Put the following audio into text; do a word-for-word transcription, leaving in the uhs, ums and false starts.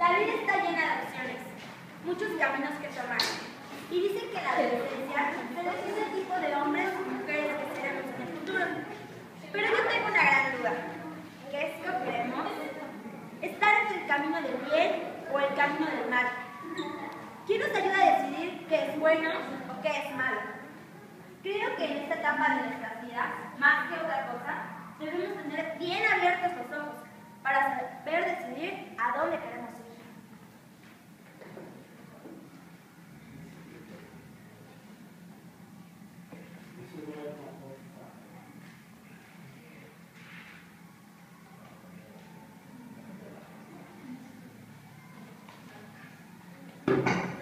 La vida está llena de opciones, muchos caminos que tomar. Y dicen que la adolescencia se define el tipo de hombres y mujeres que seremos en el futuro. Pero yo tengo una gran duda. ¿Qué escogeremos? ¿Estar en el camino del bien o el camino del mal? ¿Quién nos ayuda a decidir qué es bueno o qué es malo? Creo que en esta etapa de nuestras vidas, más que otra cosa, debemos tener bien abiertos los ojos para saber decidir a dónde queremos ir. Thank you.